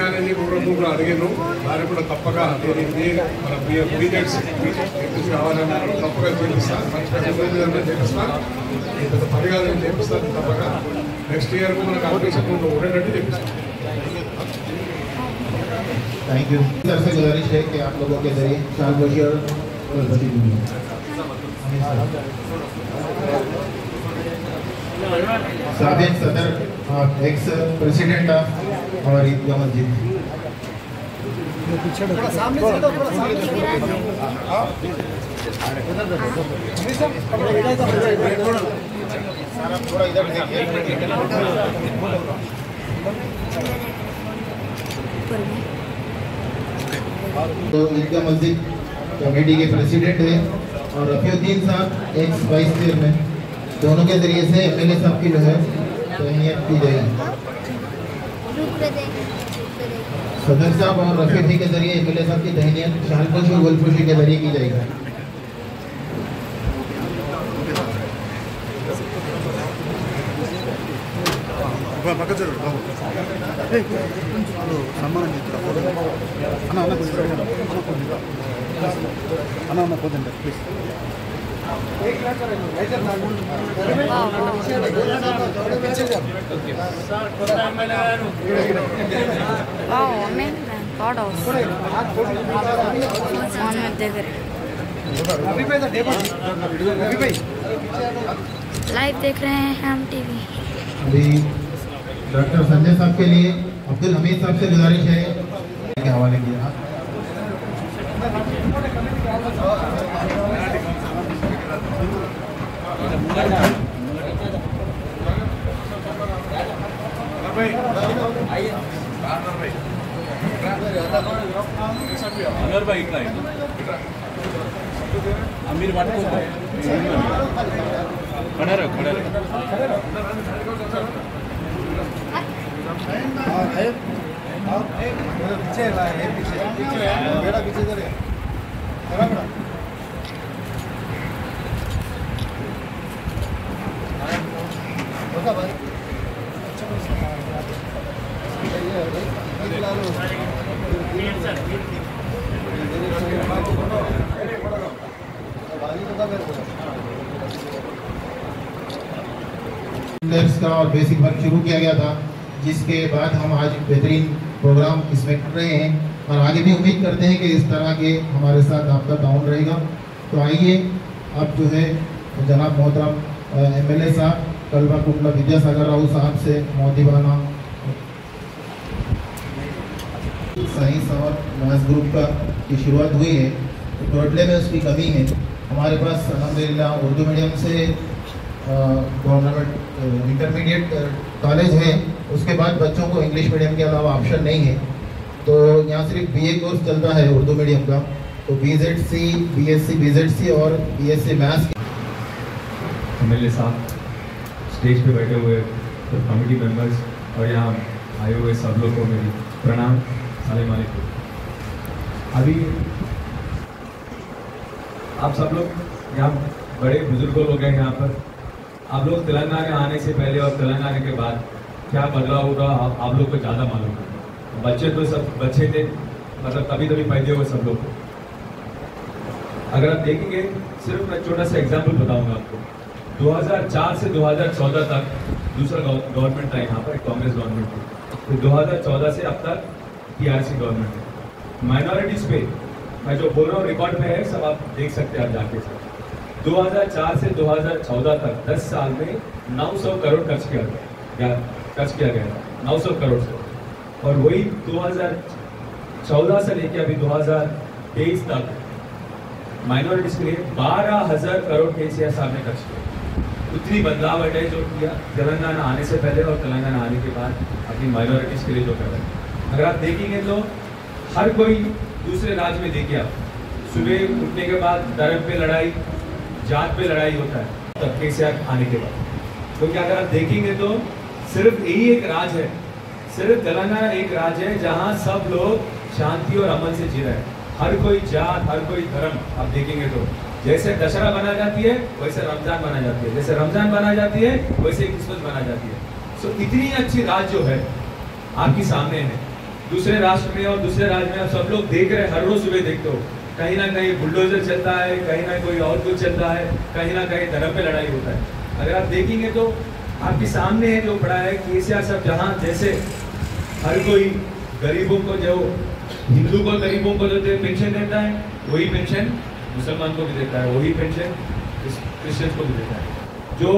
అనేది కూడా అడిగాను. దాన్ని కూడా తప్పగా దీనికి మన బీజెడ్స్ కావాలని తప్పగా చేపిస్తాను. మంచిగా చేపిస్తాను. పెద్ద పదిగా చేపిస్తాను. తప్పగా నెక్స్ట్ ఇయర్ మనకు అవకాశం ఉండేటట్టు చేపిస్తాను. थैंक यू सर से गुजारिश है कि आप लोगों के जरिए शाल जोशी और साबिक सदर एक्स प्रेसिडेंट ऑफ हमारी ईदगाह मस्जिद तो ईदगाह मस्जिद कमेटी के प्रेसिडेंट है और रफीउद्दीन साहब एक्स वाइस चेयरमैन, दोनों के जरिए से एमएलए साहब की जो है तहनीयत की जाएगी। सदर साहब और रफीक जी के जरिए एमएलए साहब की तहनीयत शालपोशी और गुलपोशी के जरिए की जाएगी। लाइव देख रहे हैं हम टीवी। अभी डॉक्टर संजय साहब के लिए अब्दुल हमीद साहब से गुजारिश है के हवाले किया। अनवर भाई इतना अमीर बाट को खड़ा रहो का और बेसिक वर्क शुरू किया गया था, जिसके बाद हम आज बेहतरीन प्रोग्राम इसमें कर रहे हैं और आगे भी उम्मीद करते हैं कि इस तरह के हमारे साथ आपका ताउन रहेगा। तो आइए अब जो है जनाब मोहतरम एमएलए साहब कलवा कुंडला विद्यासागर राव साहब से मोदिबाना साइंस और मैथ्स ग्रुप का की शुरुआत हुई है। तो टोटले में उसकी कमी है। हमारे पास अल्हम्दुलिल्लाह उर्दू मीडियम से गवर्नमेंट इंटरमीडिएट कॉलेज है, उसके बाद बच्चों को इंग्लिश मीडियम के अलावा ऑप्शन नहीं है। तो यहाँ सिर्फ बीए कोर्स चलता है उर्दू मीडियम का। तो बीजेडसी, बीएससी बीजेडसी और बीएससी मैथ्स। एमएलए साहब, स्टेज पे बैठे हुए कमेटी मेंबर्स और यहाँ आए हुए सब लोग को मेरी प्रणाम, सलाम अलैकुम। अभी आप सब लोग यहाँ बड़े बुजुर्गों लोग हैं यहाँ पर। आप लोग तेलंगाना आने से पहले और तेलंगाना के बाद क्या बदलाव होगा आप लोग को ज़्यादा मालूम है। बच्चे तो सब बच्चे थे, मतलब तभी पैदा हुए सब लोग। अगर आप देखेंगे, सिर्फ मैं छोटा सा एग्जाम्पल बताऊंगा आपको। 2004 से 2014 तक दूसरा गवर्नमेंट था यहाँ पर, कांग्रेस गवर्नमेंट थी। तो 2014 से अब तक टीआरसी गवर्नमेंट है। माइनॉरिटीज पे मैं जो बोल रहा हूँ रिकॉर्ड में है, सब आप देख सकते हैं, आप जाके सब 2004 से 2014 तक 10 साल में 900 करोड़ खर्च किया गया 900 करोड़ से। और वही 2014 से लेकर अभी 2023 तक माइनॉरिटीज के लिए 12,000 करोड़ केसीआर साहब ने खर्च किया। उतनी बदलावट है जो किया तेलंगाना आने से पहले और तेलंगाना आने के बाद अपनी माइनॉरिटीज के लिए जो कर रहे हैं। अगर आप देखेंगे तो हर कोई दूसरे राज्य में देखिए, आप सुबह उठने के बाद धर्म पे लड़ाई, जात पे लड़ाई होता है तब केसीआर आने के बाद। क्योंकि अगर आप देखेंगे तो सिर्फ यही एक राज्य है, सिर्फ तेलंगाना एक राज्य है जहाँ सब लोग शांति और अमन से जी रहे हैं। हर कोई जात, हर कोई धर्म आप देखेंगे तो जैसे दशहरा बना जाती है वैसे रमजान बना जाती है, जैसे रमजान बना जाती है वैसे क्रिसमस बना जाती है। सो इतनी अच्छी रात जो है आपकी सामने है, दूसरे राष्ट्र में और दूसरे राज्य में आप सब लोग देख रहे हैं, हर रोज सुबह देखते हो कहीं ना कहीं बुलडोजर चलता है, कहीं ना कोई और कुछ चलता है, कहीं ना कहीं धर्म पे लड़ाई होता है। अगर आप देखेंगे तो आपके सामने है जो पड़ा है केसीआर साहब, जहाँ जैसे हर कोई गरीबों को, जो हिंदू को गरीबों को जो पेंशन देता है वही पेंशन मुसलमान को भी देता है, वही पेंशन क्रिश्चियन को भी देता है। जो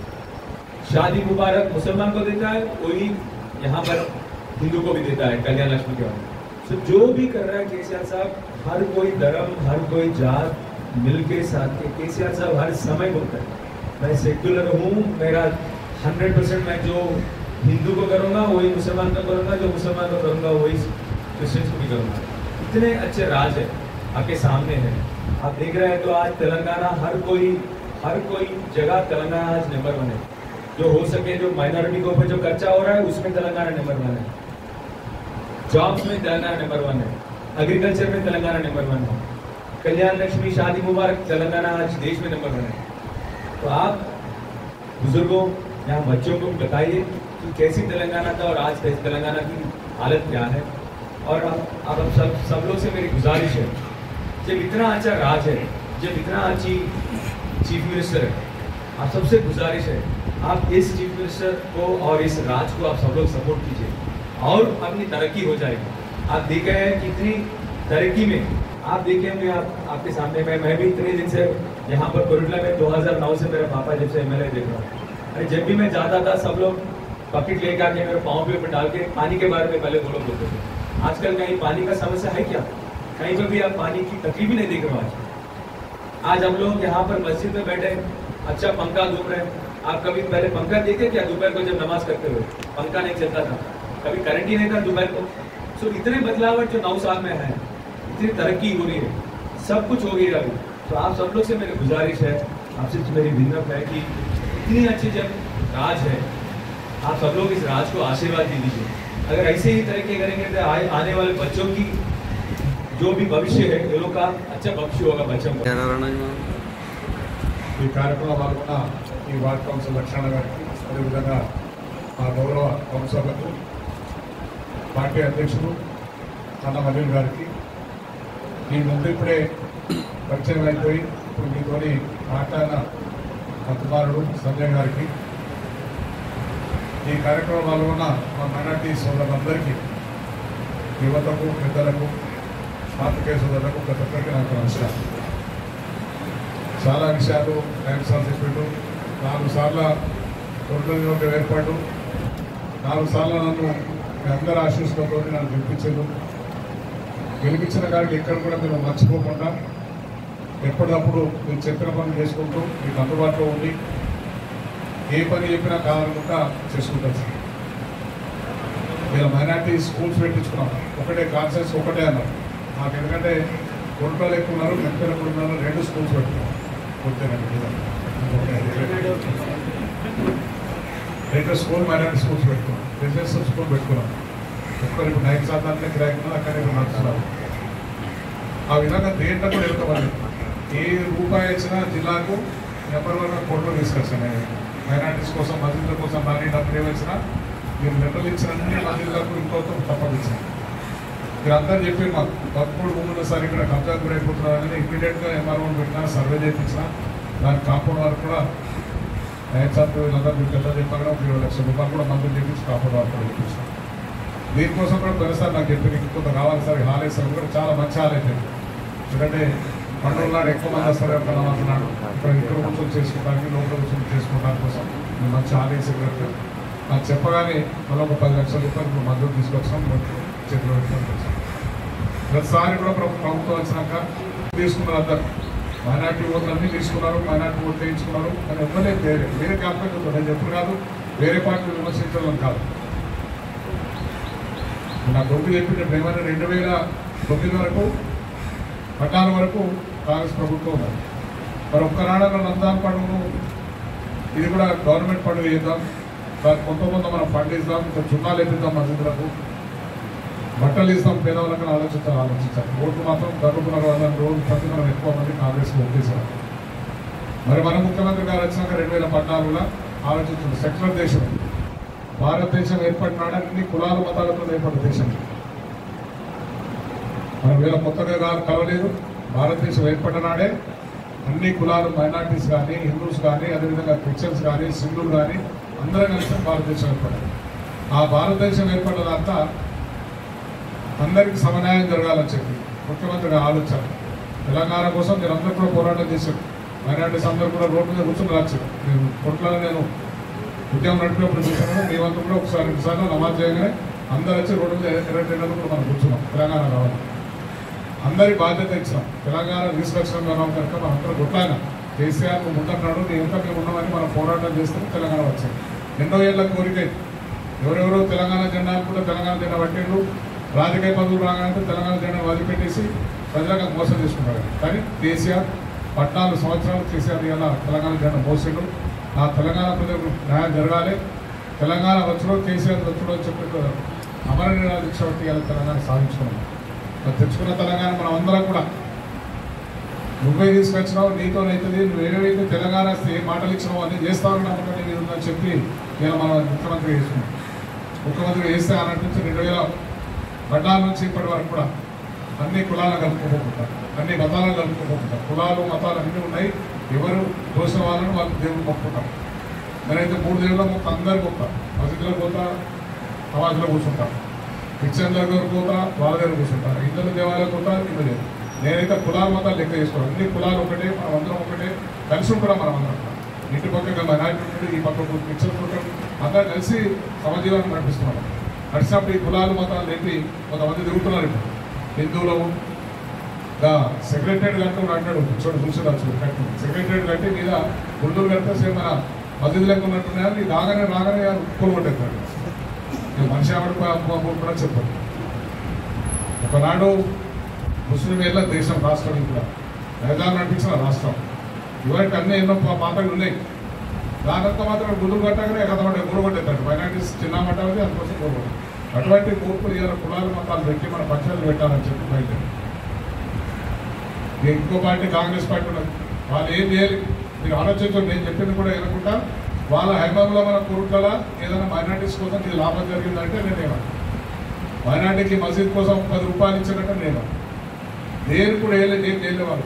शादी मुबारक मुसलमान को देता है वही यहाँ पर हिंदू को भी देता है कल्याण लक्ष्मी के बाद। तो जो भी कर रहा है केसीआर साहब, हर कोई धर्म, हर कोई जात मिलके साथ के केसीआर साहब हर समय बोलता है मैं सेक्युलर हूँ, मेरा 100% मैं जो हिंदू को करूँगा वही मुसलमान को करूँगा, जो मुसलमान को करूँगा वही क्रिश्चियंस को भी करूँगा। इतने अच्छे राज है आपके सामने है, आप देख रहे हैं। तो आज तेलंगाना हर कोई जगह तेलंगाना आज नंबर 1 है। जो हो सके, जो माइनॉरिटी के ऊपर जो खर्चा हो रहा है उसमें तेलंगाना नंबर 1 है, जॉब्स में तेलंगाना नंबर 1 है, एग्रीकल्चर में तेलंगाना नंबर 1 है, कल्याण लक्ष्मी शादी मुबारक तेलंगाना आज देश में नंबर 1 है। तो आप बुजुर्गों यहाँ बच्चों को बताइए कि कैसी तेलंगाना था और आज तेलंगाना की हालत क्या है। और अब सब लोग से मेरी गुजारिश है, जब इतना अच्छा राज है, जब इतना अच्छी चीफ मिनिस्टर है, आप सबसे गुजारिश है आप इस चीफ मिनिस्टर को और इस राज को आप सब लोग सपोर्ट कीजिए और अपनी तरक्की हो जाएगी। आप देख रहे हैं कितनी तरक्की में, आप देखे होंगे आपके सामने मैं भी इतने दिन से यहाँ पर कुरुला में 2009 से मेरे पापा जब से MLA देख रहा हूँ। अरे जब भी मैं जाता था सब लोग बकेट लेकर आके मेरे पाँव पे डाल के पानी के बारे में पहले वो लोग बोलते थे। आजकल कहीं पानी का समस्या है क्या? कहीं पर भी आप पानी की तकलीफ ही नहीं देख रहे हो। आज हम लोग यहाँ पर मस्जिद में बैठे, अच्छा पंखा घूम रहे हैं। आप कभी पहले पंखा देखे क्या? दोपहर को जब नमाज करते हुए पंखा नहीं चलता था, कभी करंट ही नहीं था दोपहर को। सो इतने बदलावट जो 9 साल में है, इतनी तरक्की हो रही है, सब कुछ हो गई अभी। तो आप सब लोग से मेरी गुजारिश है, आपसे मेरी विनम्र है कि इतनी अच्छी जब राज है, आप सब लोग इस राज को आशीर्वाद दे दीजिए। अगर ऐसे ही तरक्की करेंगे तो आने वाले बच्चों की जो भी भविष्य है, ये लोग का अच्छा भविष्य होगा बच्चों को। ఈ కార్యక్రమంలో పాల్గొన్న ఈ వార్డ్ కౌన్సిల్ లక్షణ గారికి, అదేవిధంగా మా గౌరవ కౌన్సిలర్లకు, పార్టీ అధ్యక్షులు అన్న మల్లిల్ గారికి, మీ ముందు ఇప్పుడే పరిచయం అయిపోయి ఇప్పుడు మీతోని మాట్లాడిన మా కుమారుడు సంజయ్ గారికి, ఈ కార్యక్రమంలో పాల్గొన్న మా మైనార్టీ సోదరులందరికీ, యువతకు, పెద్దలకు, పాత్రికేయ సోదరులకు ప్రతి ఒక్కరికి నాకు నమస్కారం. చాలా విషయాలు టైం సార్ చెప్పిండు. 4 సార్ల కొడుకు ఏర్పాటు, 4 సార్లు నన్ను మీ అందరి ఆశీస్సులతో నన్ను గెలిపించారు. గెలిపించిన గారికి ఎక్కడ కూడా మీరు మర్చిపోకుండా ఎప్పటికప్పుడు మీరు చెప్పిన పనులు చేసుకుంటూ మీకు అందుబాటులో ఉండి ఏ పని చెప్పినా కావాలనుకుంటా చేసుకుంటారు సార్. ఇలా మైనార్టీ స్కూల్స్ పెట్టించుకున్నాం, ఒకటే కాన్సెన్స్ ఒకటే అన్నారు మాకు. ఎందుకంటే కొడుకులు ఎక్కువ ఉన్నారు, మెక్కలు ఎక్కువ ఉన్నారు, 2 స్కూల్స్ పెట్టుకున్నాం. రెండు స్కూల్ మైనార్టీ స్కూల్స్ పెట్టుకున్నాం, రెసిడెన్షియల్ స్కూల్ పెట్టుకున్నాం. ఒక్కరు ఇప్పుడు 9 శాతానికి కిరాయికున్నారు, అక్కడ నడుస్తున్నారు. ఆ విధంగా దేంట్లో కూడా వెళ్తామని ఏ రూపాయి ఇచ్చినా జిల్లాకు నెంబర్ 1 కోట్లు తీసుకొచ్చాను. మైనార్టీస్ కోసం, మసీదుల కోసం కానీ డబ్బులు ఏమొచ్చినా మీరు లెటర్లు ఇచ్చిన అన్ని మసీదులకు ఇంకొక తప్పనిచ్చాను. మీరు అందరూ చెప్పి మాకు 13 భూములు సార్ ఇక్కడ కబ్జా కూడా అయిపోతున్నారని ఇమీడియట్గా MRO పెట్టినా, సర్వే చేయించిన, దాని కాంపౌండ్ వరకు కూడా 9 శాతం వీళ్ళందరూ మీకు ఎంత చెప్పారు, 20 లక్షల రూపాయలు కూడా మందులు చేయించి కాంపౌండ్ వరకు కూడా చేయించాం. దీనికోసం కూడా కొన్నిసారి నాకు చెప్పి నీకు కొంత కావాలి సార్, హాల్ వేస్తారు కూడా చాలా మంచి హాల్ అయిపోయింది. ఎందుకంటే పండుగ నాడు ఎక్కువ మంది వస్తారు అంటున్నాడు, ఇక్కడ కూర్చొని చేసుకుంటానికి, లోపల కూర్చొని చేసుకోవడానికి కోసం మేము మంచి హాల్ వేసి నాకు చెప్పగానే మళ్ళీ ఒక 10 లక్షల రూపాయలు మందులు తీసుకొచ్చాం, చేతిలో పెట్టుకొని. ప్రతిసారి కూడా ప్రభుత్వం వచ్చినాక తీసుకున్నారు, అందరు మైనార్టీ ఓట్లు అన్నీ తీసుకున్నారు, మైనార్టీ ఓట్లు వేయించుకున్నారు. కానీ ఎవ్వరే వేరే క్యాంపెయిన్ ఉంటుంది. నేను ఎప్పుడు కాదు వేరే పార్టీ విమర్శించడం కాదు. నా కొడుకు చెప్పినట్టు ఏమైనా 2009 వరకు 14 వరకు కాంగ్రెస్ ప్రభుత్వం ఉన్నది. మరి ఒక్కనాడ రంజాన్ పండుగను ఇది కూడా గవర్నమెంట్ పండుగ చేద్దాం, కొంత మనం ఫండ్ ఇద్దాం, ఇంకా చున్నాలు ఎత్తిద్దాం, మసీదులకు బట్టలు ఇస్తాం, పేదవాళ్ళకి ఆలోచించాలి. ఓట్లు మాత్రం గర్వకున్నారు వాళ్ళని రోజు ప్రతి మనం ఎక్కువ మంది కాంగ్రెస్కి ఒప్పేశారు. మరి మన ముఖ్యమంత్రి గారు వచ్చినాక 2014లో ఆలోచించారు. సెక్యులర్ దేశం, భారతదేశం ఏర్పడినాడు అన్ని కులాల మతాలతో ఏర్పడిన దేశం. మనం వీళ్ళ కొత్తగా కలవలేదు. భారతదేశం ఏర్పడిన నాడే అన్ని కులాలు, మైనార్టీస్ కానీ, హిందూస్ కానీ, అదేవిధంగా క్రిస్టియన్స్ కానీ, సింధులు కానీ అందరం కలిసి భారతదేశం ఏర్పడింది. ఆ భారతదేశం ఏర్పడినంతా అందరికీ సమన్యాయం జరగాలని చెప్పి ముఖ్యమంత్రిగా ఆలోచన. తెలంగాణ కోసం నేను అందరూ కూడా పోరాటం చేశాను. మైనార్టీస్ అందరూ కూడా రోడ్డు మీద కూర్చొని రాశారు. నేను కొట్లలో నేను ఉద్యమం నడిపినప్పుడు చూసాను. మేమంతా కూడా ఒకసారి 2 సార్లు నమాజ్ చేయగానే అందరూ వచ్చి రోడ్డు మీద 22 కూడా మనం కూర్చున్నాం. తెలంగాణ రావాలి, అందరి బాధ్యత ఇచ్చాం. తెలంగాణ రీసెలక్షన్ ఉన్నాం కనుక మనం అందరూ కొట్లాగా కేసీఆర్ ముందన్నాడు, నీ ఎంత మేము ఉన్నామని మనం పోరాటం చేస్తే తెలంగాణ వచ్చాయి. ఎన్నో ఏళ్ళ కోరిక. ఎవరెవరో తెలంగాణ జెండా కూడా తెలంగాణ జెండా పట్టేళ్ళు, రాజకీయ పదవులు రాగానే తెలంగాణ జెండా వదిలిపెట్టేసి ప్రజలకు మోసం చేసుకుంటారు. కానీ కేసీఆర్ 14 సంవత్సరాలు కేసీఆర్ ఇలా తెలంగాణ జెండా మోసాడు. ఆ తెలంగాణ ప్రజలకు న్యాయం జరగాలి. తెలంగాణ వచ్చుడో కేసీఆర్ వచ్చుడో చెప్పి అమర నిరాహార దీక్ష బట్టి ఇలా తెలంగాణ సాధించుకున్నాం. తెచ్చుకున్న తెలంగాణ మనం అందరం కూడా నువ్వే తీసుకొచ్చినావు, నీతోనైతుంది, నువ్వు ఏవైతే తెలంగాణ ఏ మాటలు ఇచ్చినావు అన్నీ చేస్తావని నమ్మకం నేను ఉందని చెప్పి ఇలా మనం ముఖ్యమంత్రి చేసుకున్నాం. ముఖ్యమంత్రి చేస్తే అన్నట్టు నుంచి 2014 నుంచి ఇప్పటి వరకు కూడా అన్ని కులాలను కలుపుకోబోతుంటారు, అన్ని మతాలను కలుపుకోబోతుంటారు. కులాలు మతాలు అన్నీ ఉన్నాయి. ఎవరు దోషిన వాళ్ళని వాళ్ళు దేవుడు మొక్కుకుంటాం. నేనైతే 3 దేవుళ్ళ మొక్క అందరు మొక్కుతాం. మసీదులో పోతా, సమాజంలో కూర్చుంటాం. క్రిస్టియన్ దగ్గర పోతా, వాళ్ళ దగ్గర కూర్చుంటారు. హిందువుల దేవాలయం పోతా, హిందూ లేదు. నేనైతే కులాల మతాలు లెక్క చేసుకోవాలి. అన్ని కులాలు ఒకటే, మనం అందరం ఒకటే, కలిసి ఉంటాం. మనం అందరం ఇంటి పక్కగా మైనారిటీ ఉంటుంది, ఈ పక్క క్రిస్టియన్ ఉంటాం, అందరం కలిసి సమజీవనం నడిపిస్తున్నాం. నడిచినప్పుడు ఈ కులాలు మతాలు లేపి కొంతమంది తిరుగుతున్నారు. ఇప్పుడు హిందువులు సెక్రటరేట్ కట్టు అంటాడు, చూసేదాచు కట్టి సెక్రటరేట్ కట్టి మీద గుంటూరు కడితే సేమ్ మన మద్దతు లెక్క ఉన్నట్టున్నాయని రాగానే ఉప్పులు కొట్టేస్తాడు. మనిషి ఆవిడ కూడా చెప్పారు. ఒకనాడు ముస్లిం ఏళ్ళ దేశం, రాష్ట్రం కూడా హైదరాబాద్ నడిపించిన రాష్ట్రం. ఇవాటికి అన్నీ ఎన్నో పాత్రలు ఉన్నాయి. దానంతా మాత్రం గుండెలు కట్టగానే కదమంటే గురు కొట్టేస్తాడు. మైనార్టీస్ చిన్న మట్టాలి, అందుకోసం గురు కొట్టాడు. అటువంటి కూర్పులు ఇలా కులాల మతాలు పెట్టి మన పంచాయతీలు పెట్టాలని చెప్పి బయట ఇంకో పార్టీ కాంగ్రెస్ పార్టీ ఉన్నది. వాళ్ళు ఏం చేయాలి మీరు ఆలోచించండి. నేను చెప్పింది కూడా వినకుండా వాళ్ళ హైదరాబాద్లో మన కురుట్ల ఏదైనా మైనార్టీస్ కోసం ఇది లాభం జరిగిందంటే నేనేమో మైనార్టీకి మసీద్ కోసం 10 రూపాయలు ఇచ్చినట్టు నేను దేని కూడా ఏం చేయలే. వాళ్ళు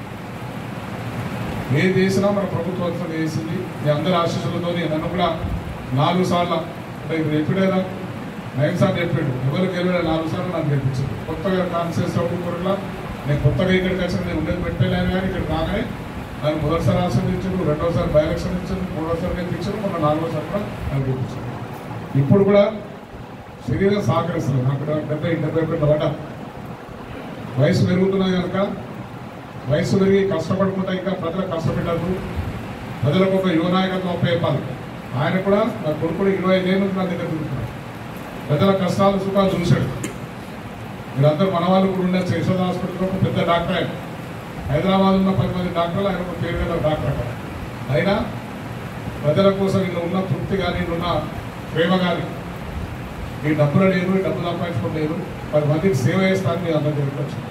ఏది చేసినా మన ప్రభుత్వం చేసింది. మీ అందరి ఆశీస్సులతో నన్ను కూడా 4 సార్లు అంటే ఇప్పుడు ఎప్పుడైనా 9 సార్లు చెప్పాడు. ఎవరికి వెళ్ళినా 4 సార్లు నన్ను గెలిపించాడు. కొత్తగా కాన్సెన్స్ కూడా నేను కొత్తగా ఇక్కడికి వచ్చిన నేను ఉండేది పెట్టలేను. కానీ ఇక్కడ రాగానే నన్ను మొదటిసారి ఆశీర్వదించాడు, 2వసారి బై ఎలక్షన్ ఇచ్చాడు, 3వసారి గెలిపించాడు, మొన్న 4వసారి కూడా నన్ను గెలిపించాడు. ఇప్పుడు కూడా శరీరం సహకరిస్తుంది. నాకు 70-80 పడ్డ వయసు పెరుగుతున్నది కనుక వయసు పెరిగి కష్టపడుకుంటా ఇంకా ప్రజలకు కష్టపెట్టద్దు, ప్రజలకు ఒక యువనాయకత్వం అప్పచెప్పాలి. ఆయన కూడా నా కొడుకుడు 25 ఏళ్ళ నుంచి నా దగ్గర తిరుగుతున్నాడు. ప్రజల కష్టాలు సుఖాలు చూశాడు. మీరందరూ మన వాళ్ళు కూడా ఉండే యశోద హాస్పిటల్లో ఒక పెద్ద డాక్టర్. ఆయన హైదరాబాద్ ఉన్న 10 మంది డాక్టర్లు, ఆయన ఒక పేరు గల డాక్టర్ అక్కడ. అయినా ప్రజల కోసం ఇలా ఉన్న తృప్తి కానీ, ఇల్లున్న ప్రేమ కానీ, ఈ డబ్బులు లేదు, ఈ డబ్బులు సంపాదించుకోలేదు, 10 మందికి సేవ చేస్తాను. మీ అందరి దగ్గరికి వచ్చి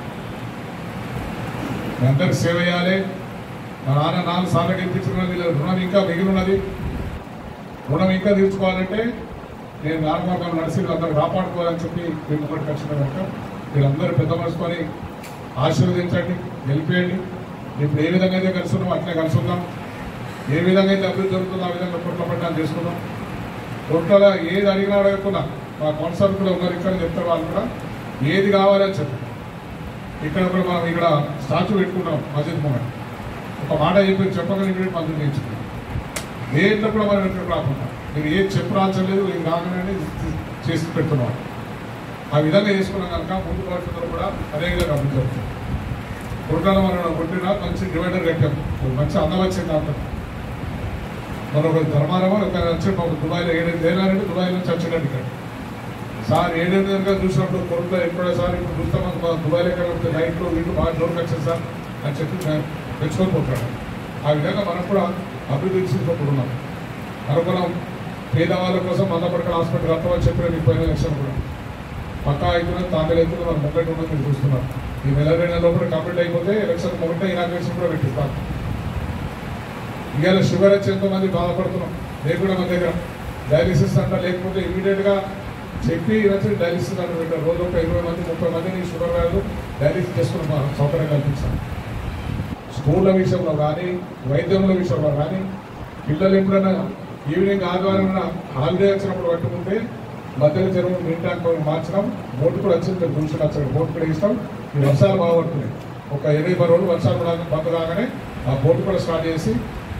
మీ అందరికి సేవ చేయాలి. మా నాన్న 4 సార్లు గెలిపించిన వీళ్ళ రుణం ఇంకా మిగిలి ఉన్నది. రుణం ఇంకా తీర్చుకోవాలంటే నేను మార్గం నడిచి వీళ్ళందరూ కాపాడుకోవాలని చెప్పి మేము ఒకటి వచ్చిన కనుక వీళ్ళందరూ పెద్ద మనసుకొని ఆశీర్వదించండి, గెలిపేయండి. ఇప్పుడు ఏ విధంగా అయితే కలిసి ఉన్నాం అట్లే కలిసి ఉందాం. ఏ విధంగా అయితే అభివృద్ధి జరుగుతుందో ఆ విధంగా కొట్ల పడ్డాన్ని చేసుకుందాం. కొట్లలో ఏది అడిగినా అడగకుండా మా కౌన్సిలర్ కూడా ఉన్నారు, ఇక్కడ చెప్తారు వాళ్ళు కూడా ఏది కావాలని చెప్పి. ఇక్కడ కూడా మనం ఇక్కడ స్టాచ్యూ పెట్టుకుంటాం మసీద్ ముంగట. ఒక మాట చెప్పగానే ఇక్కడ మందులు చేయించుకుంటాం. దేంట్లో కూడా మనం ఇక్కడ రాకుండా మీరు ఏది చెప్పు రాల్చలేదు, ఏం కాగానే చేసి పెడుతున్నాం. ఆ విధంగా చేసుకున్నాం కనుక ముందు భవిష్యత్తులో కూడా అదే విధంగా అభివృద్ధి జరుగుతుంది. కొట్టాల మనం కొట్టినా మంచి డివైడర్ కట్టాం, మంచి అందం వచ్చింది. అంత మరొక ధర్మారమో ఒక వచ్చి దుబాయ్లో 7 ఏళ్ళంటే దుబాయ్ నుంచి వచ్చినట్టు ఇక్కడ సార్ 7 ఏళ్ళుగా చూసినప్పుడు కొడుకులో ఎప్పుడో సార్ ఇప్పుడు చూస్తాం దుబాయ్లో ఎక్కడ నైట్లో వీళ్ళు బాగా జోరుకు వచ్చింది సార్ అని చెప్పి తెచ్చుకొని పోతాడు. ఆ విధంగా మనం కూడా అభివృద్ధి తీసుకుంటున్నాం. అనుకున్నాం పేదవాళ్ళ కోసం 100 పడకల హాస్పిటల్ కట్టమని చెప్పిన మీకు పోయిన లక్ష్యం కూడా పక్కా అవుతున్నది. తాండలు అవుతుంది, మనం మొక్కటి ఉన్నది మీరు చూస్తున్నారు. ఈ నెల 2 నెలల లోపల కంప్లీట్ అయిపోతే ఎలక్షన్ మొదట ఇనాగ్రేషన్ కూడా పెట్టిస్తాం. ఇవాళ షుగర్ వచ్చి ఎంతోమంది బాధపడుతున్నాం. లేకుండా మన దగ్గర డయాలిసిస్ అంట లేకపోతే ఇమీడియట్గా చెప్పి వచ్చి డయాలిసిస్ అంట పెట్టారు. రోజు ఒక 20 మంది 30 మందిని షుగర్ వ్యాధులు డైలీస్ చేసుకున్న సౌకర్యం కల్పించాం. స్కూళ్ళ విషయంలో కానీ వైద్యముల విషయంలో కానీ పిల్లలు ఎప్పుడైనా ఈవినింగ్ ఆదివారం హాలిడే వచ్చినప్పుడు పట్టుకుంటే మధ్యలో చెరువు నీటి ట్యాంక్ మార్చడం, బోటు కూడా వచ్చింది, గుడిసెలు వచ్చాడు, బోటు కూడా ఇస్తాం. ఈ వర్షాలు బాగుపడుతున్నాయి. ఒక 80 రోజులు వర్షాలు బంద్ కాగానే ఆ బోటు కూడా స్టార్ట్ చేసి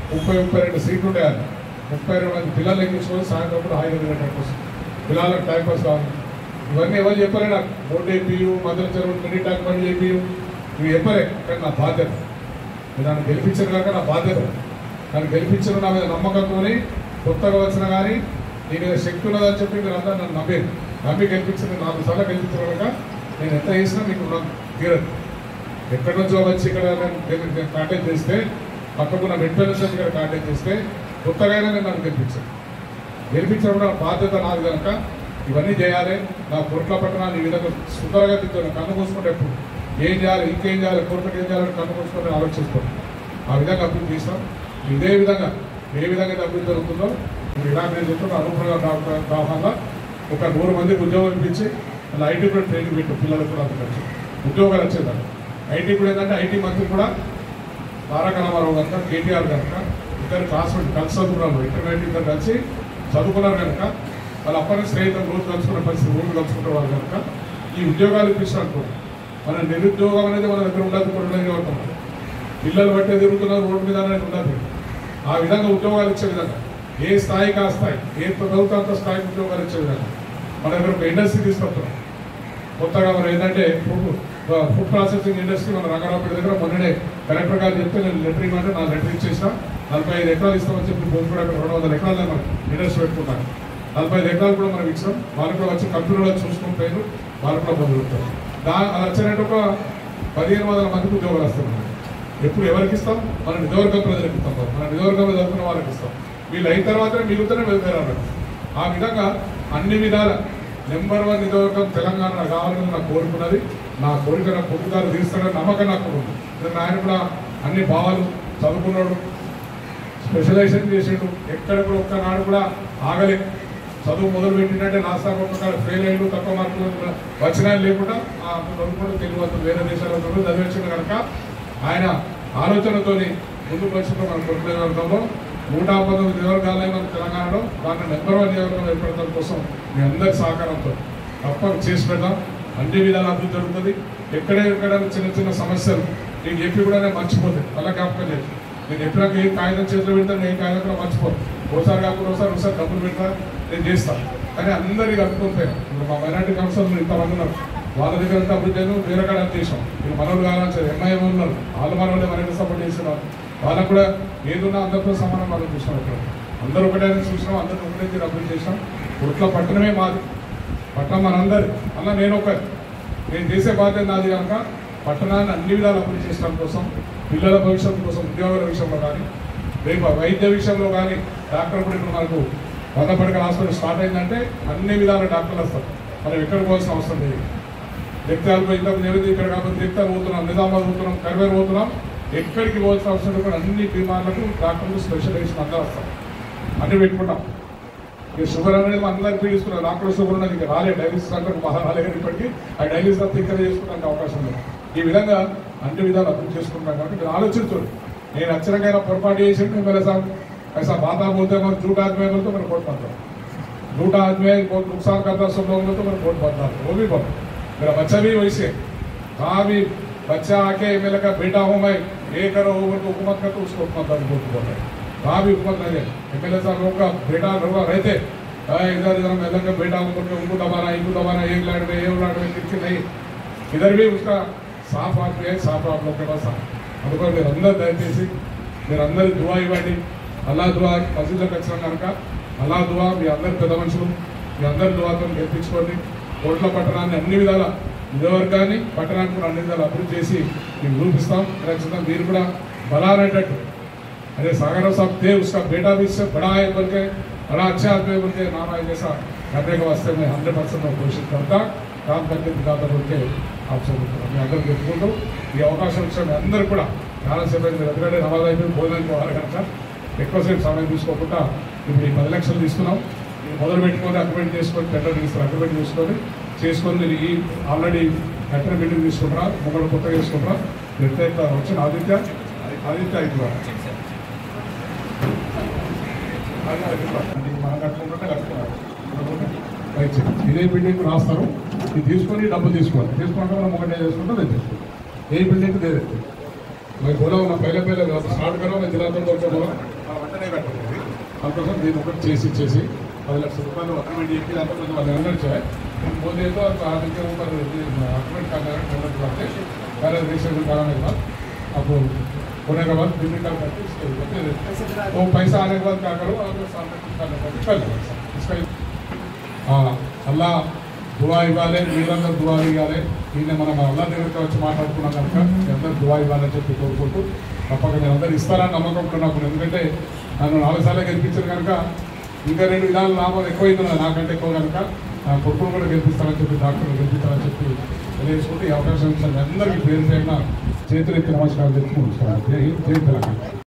30-32 సీట్లు ఉంటాయి. 32 మంది పిల్లలు ఎక్కించుకొని సాయంత్రం కూడా హాయిగా తినేటట్టు వస్తుంది. పిల్లలకు టైం పాస్ కావాలి. ఇవన్నీ ఎవరు చెప్పలే నాకు. బోటు వేపియు, మధ్యలో చెరువు మినీ ట్యాంక్ బండ్ చేపియు, ఇవి చెప్పలే. కానీ నా బాధ్యత, నన్ను గెలిపించారు కాక నా బాధ్యత. నన్ను గెలిపించిన నా మీద నమ్మకంతో కొత్తగా వచ్చినా కానీ నీ మీద శక్తి ఉన్నదని చెప్పి మీరు అందరూ నన్ను నమ్మి గెలిపించింది. 4 సార్లు గెలిపించిన కనుక నేను ఎంత చేసినా మీకు తీరదు. ఎక్కడి నుంచో వచ్చి ఇక్కడ నేను కాంటాక్ట్ చేస్తే, పక్కకున్న మెట్పల్లి నుంచి ఇక్కడ కాంటాక్ట్ చేస్తే కొత్తగా నేను నన్ను గెలిపించడం కూడా బాధ్యత నాది కనుక ఇవన్నీ చేయాలి. నా కోట్ల పట్టణాన్ని ఈ విధంగా సుందరగా తింటాను. కన్ను మూసుకుంటే ఎప్పుడు ఏం చేయాలి, ఇంకేం చేయాలి, కోట్లకి ఏం చేయాలని కన్ను మూసుకుంటే ఆలోచిస్తాను. ఆ విధంగా అభివృద్ధి చేస్తాం. ఇదే విధంగా ఏ విధంగా అభివృద్ధి జరుగుతుందో ఇలా నేను చెప్తున్నా. అనుభవంగా కావాలా ఒక 100 మందికి ఉద్యోగం ఇప్పించి అలా ఐటీ కూడా ట్రైనింగ్ పెట్టు, పిల్లలకు కూడా అంతకొచ్చి ఉద్యోగాలు వచ్చేదాన్ని. ఐటీ కూడా ఏంటంటే ఐటీ మంత్రి కూడా తారక రామారావు కనుక, కేటీఆర్ కనుక ఇద్దరు క్లాస్మేట్ కలిసి చదువుకున్నారు. ఇంటర్మీడియట్ ఇద్దరు కలిసి చదువుకున్నారు కనుక వాళ్ళు అప్పటి నుంచి స్నేహితులు రోజు కలుసుకున్న పరిస్థితి, రోజు కలుసుకుంటారు వాళ్ళు కనుక ఈ ఉద్యోగాలు ఇప్పిస్తారు. మన నిరుద్యోగం అనేది మన దగ్గర ఉండదు, కూడా ఉండదు. పిల్లలు బట్టే తిరుగుతున్నారు రోడ్డు మీద అనేది ఉండదు. ఆ విధంగా ఉద్యోగాలు ఇచ్చే విధంగా ఏ స్థాయికి ఆ స్థాయి, ఏ ప్రభుత్వం అంత స్థాయికి ఉద్యోగాలు ఇచ్చే విధంగా మన దగ్గర ఒక ఇండస్ట్రీ తీసుకొస్తున్నాం. కొత్తగా మనం ఏంటంటే ఫుడ్ ప్రాసెసింగ్ ఇండస్ట్రీ మన రంగారావుపేట దగ్గర మొన్ననే కలెక్టర్ గారు చెప్తే నేను లెటర్ ఇవ్వమంటే నా లెటర్ ఇచ్చేసిన 45 ఎకరాలు ఇస్తామని చెప్పి భూమి కూడా 200 ఎకరాలు మనం ఇండస్ట్రీ పెట్టుకుంటాను. 45 ఎకరాలు కూడా మనం ఇచ్చాం. వాళ్ళు కూడా వచ్చి కంపెనీలో చూసుకుంటారు, వాళ్ళు కూడా పొందుతారు. అది వచ్చినట్టు ఒక 1500 మందికి ఉద్యోగాలు వస్తున్నాయి. ఎప్పుడు ఎవరికి ఇస్తాం? మన నిజవర్గం ప్రజలకు ఇస్తాం. మన నిజవర్గంలో చదువుకున్న వాళ్ళకి ఇస్తాం. వీళ్ళు అయిన తర్వాతనే మిగులుతూనే వెళ్తారు. ఆ విధంగా అన్ని విధాల నెంబర్ 1 నిజవర్గం తెలంగాణ కావాలని నాకు కోరుకున్నది. నా కోరిక నా పొద్దుగారు తీరుస్తాడని నమ్మకం నాకు ఉంది. ఆయన కూడా అన్ని భావాలు చదువుకున్నాడు, స్పెషలైజేషన్ చేసాడు. ఎక్కడ కూడా ఒక్కనాడు కూడా ఆగలే. చదువు మొదలు పెట్టినట్టే లాస్ట్ ఒక్కసారి ఫెయిల్ అయ్యాడు, తక్కువ మార్కులు వచ్చినా లేకుండా కూడా తెలియదు. వేరే దేశాల్లో చదివించిన కనుక ఆయన ఆలోచనతో ముందుకు వచ్చిన మన కొత్త నియోజకవర్గంలో 119 నియోజకవర్గాలైన మన తెలంగాణలో దాన్ని నెంబర్ 1 నియోజకవర్గం ఏర్పడటం కోసం మీ అందరి సహకారంతో తప్పక చేసి పెడదాం. అన్ని విధాల అభివృద్ధి జరుగుతుంది. ఎక్కడ చిన్న చిన్న సమస్యలు నేను చెప్పి కూడా నేను మర్చిపోతాను. అలా జ్ఞాపకం లేదు. నేను ఎప్పుడాక ఏ కాగితం చేతిలో పెడతాను, ఏ కాగితం కూడా మర్చిపోతాను. ఒకసారి కాకుండా ఒకసారి డబ్బులు పెడతా, నేను చేస్తాను. కానీ అందరికీ కలుపుకుంటాను. ఇప్పుడు మా మైనార్టీ కౌన్సిలర్లు ఇంతమంది ఉన్నారు. వాళ్ళ దగ్గర అంతా అభివృద్ధి వేరే కాడ చేసాం. ఇప్పుడు మనోళ్ళు కావాలని ఎంఐఎం ఉన్నారు, వాళ్ళు మనోళ్ళే మనకి సపోర్ట్ చేస్తున్నారు. వాళ్ళకు కూడా ఏదున్నా అందరితో సమానం మనం చూసాం. ఇక్కడ అందరూ ఒకటే చూసినాం, అందరినీ ఒకటే తీరు అభివృద్ధి చేసాం. ఒట్ల పట్టణమే మాది, పట్టణం మనందరి అలా నేను చేసే బాధ్యత నాది కనుక పట్టణాన్ని అన్ని విధాలు అభివృద్ధి చేయడం కోసం, పిల్లల భవిష్యత్తు కోసం, ఉద్యోగాల విషయంలో కానీ, రేపు వైద్య విషయంలో కానీ, డాక్టర్ కూడా ఇప్పుడు మనకు 100 పడకల హాస్పిటల్ స్టార్ట్ అయిందంటే అన్ని విధాల డాక్టర్లు వస్తారు. మనం ఎక్కడికి పోవాల్సిన అవసరం లేదు. జగిత్యాలకు ఇంతకు నివేది ఇక్కడ కాకపోతే జగిత్యాలు పోతున్నాం, నిజామాబాద్ పోతున్నాం, కరివేరు పోతున్నాం. ఎక్కడికి పోవాల్సిన అవసరం కూడా అన్ని బీమార్లకు డాక్టర్లు స్పెషలైజేషన్ అందరూ వస్తారు. అన్ని పెట్టుకుంటాం. ఇక షుగర్ అనేది అందరికీ పీడిస్తున్నారు. నాకు షుగర్ ఉన్నది ఇక రాలే, డైలిసిస్ అంటే మహా రాలేదు. ఇప్పటికీ ఆ డైలిసిస్ అంతా ఇక్కడ చేసుకోవడానికి అవకాశం లేదు. ఈ విధంగా అన్ని విధాలు అభివృద్ధి చేసుకుంటాం కాబట్టి మీరు ఆలోచించండి. నేను అచ్చరంగా పొరపాటు చేసి मेरे साथ ऐसा बात बोलते हैं, झूठ आदमी है तो मेरे वोट पड़ता, झूठ आदमी बहुत नुकसान करता सब लोगों को तो मेरे वोट पड़ता, वो भी बोलो. मेरा बच्चा भी वैसे कहाँ भी बच्चा आके एमएलए का बेटा हूँ मैं, ये करो वो हुकूमत का तो उसको वोट बोल रहे. कहाँ भी हुकूमत नहीं है. एमएलए साहब लोगों का बेटा लोग रहते इधर इधर एमएलए का बेटा हूँ बोल उनको दबाना, इनको दबाना, एक लाइट में एक लाइट में किसी नहीं. इधर भी उसका साफ आदमी है, साफ आप लोग के पास అందుకో మీరందరూ దయచేసి మీరందరూ దువా ఇవ్వండి. అల్లా దువా మసీదులకు వచ్చిన కనుక అల్లా దువా మీ అందరి పెద్ద మనుషులు మీ అందరి దువాతో గెలిపించుకోండి. కోట్ల పట్టణాన్ని అన్ని విధాల నియోజకవర్గాన్ని పట్టణాన్ని కూడా అన్ని విధాలు అభివృద్ధి చేసి మేము చూపిస్తాం. ఖచ్చితంగా మీరు కూడా బలానేటట్టు अरे सागर साहब थे, उसका बेटा भी इससे बड़ा है बोल के, बड़ा अच्छा आदमी बोल के नाम आए जैसा करने के वास्ते मैं 100% कोशिश करता, काम करके दिखाता बोल के आपसे मैं अगर देखूँ ఈ అవకాశం ఇచ్చిన అందరూ కూడా చాలాసేపు అయింది. ఎందుకంటే నమాజ్ అయిపోయి భోజనానికి పోవాలి కనుక ఎక్కువసేపు సమయం తీసుకోకుండా ఇప్పుడు ఈ 10 లక్షలు తీసుకున్నాం. ఇది మొదలు పెట్టుకొని అగ్రిమెంట్ చేసుకొని టెండర్ తీసుకొని అగ్రిమెంట్ చేసుకొని మీరు ఈ ఆల్రెడీ కట్టిన బిల్డింగ్ తీసుకుంటారా మొగడు కొత్తగా తీసుకుంటారా ఎట్లా వచ్చిన ఆదిత్య అవుతుందా మనం కట్టుకుంటే కట్టుకున్నారు ఇదే బిల్డింగ్ రాస్తారు ఇది తీసుకొని డబ్బులు తీసుకోవాలి తీసుకుంటే మనం ఒకటే చేసుకుంటే లేదు ఏ బిల్డింగ్ లేదు मैं बोला हूँ ना पहले स्टार्ट करो मैं दिलाता हूँ बोला వెంటనే కట్టండి అందుకోసం దీన్ని ఒకటి చేసి 10 లక్షల రూపాయలు అగ్రిమెంట్ చెప్పి దాంట్లో కొంచెం వాళ్ళు ఎనర్జీ बोले तो आदमी के ऊपर अग्रीमेंट करने करते पहले रिसेंट कराने के बाद अब होने के बाद बिल्डिंग का करके वो पैसा आने के बाद क्या करो आपको सामने कर लो इसका अल्लाह దువా ఇవ్వాలి మీరందరూ దువా ఇవ్వాలి దీన్ని మనం అల్లా దగ్గరికి వచ్చి మాట్లాడుకున్నాం కనుక అందరూ దువా ఇవ్వాలని చెప్పి కోరుకుంటూ తప్పక నేను అందరూ ఇస్తారని నమ్మకం నాకు ఎందుకంటే నన్ను 4 సార్లు గెలిపించారు కనుక ఇంకా 2 విధాలు లాభాలు ఎక్కువైంది నాకంటే ఎక్కువ కనుక నా కొడుకును కూడా గెలిపిస్తారని చెప్పి డాక్టర్లు గెలిపిస్తారని చెప్పి తెలియజేసుకుంటూ ఈ అవకాశం ఇచ్చాను అందరికీ పేరు పేరున చేతులెత్తి నమస్కారం తెలుసుకుంటున్నాను జై తెలంగాణ.